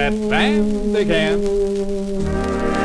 and again.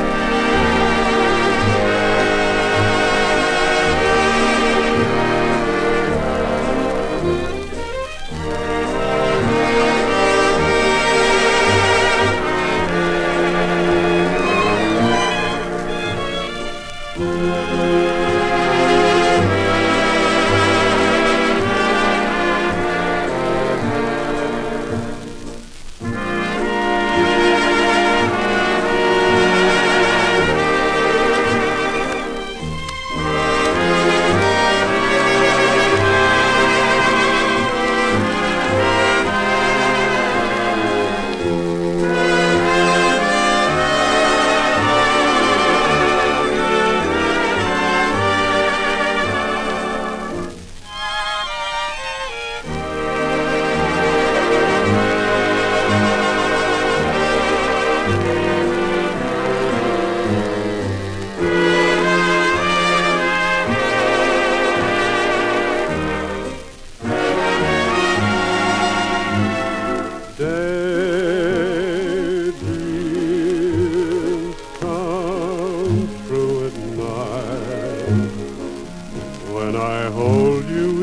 Daydreams come through at night when I hold you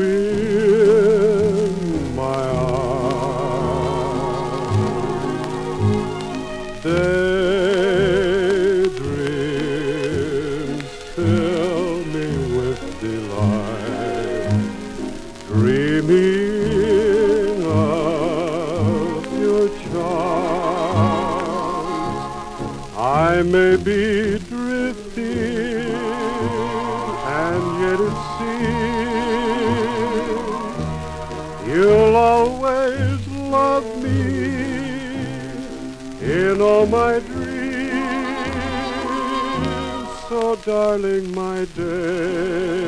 in my arms. Daydreams fill me with delight, dreaming of your charms. I may be drifting, and yet it seems you'll always love me in all my dreams. So darling, my day